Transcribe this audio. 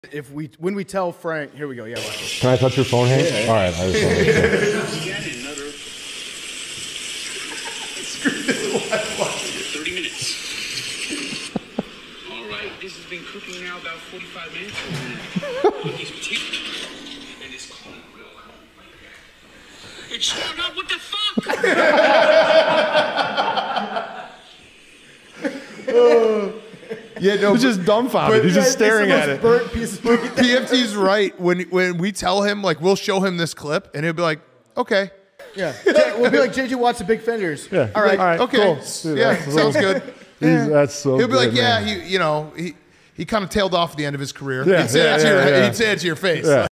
When we tell Frank, here we go. Yeah. Watch. Can I touch your phone hand? Yeah. All right. I just Screw this. 30 minutes. All right, this has been cooking now about 45 minutes. With these potatoes and this corn milk. It's showing up. What the fuck? Yeah, no, he's just dumbfounded. He's just staring at it. Burnt piece of meat. PFT's right. When we tell him, like, we'll show him this clip, and he'll be like, okay. Yeah. We'll be like, JJ Watt's the Big Fenders. Yeah. All right. Okay. Cool. Yeah, sounds good. That's so He'll be good, like, yeah, man. he kind of tailed off at the end of his career. Yeah, He'd say it to your face. Yeah.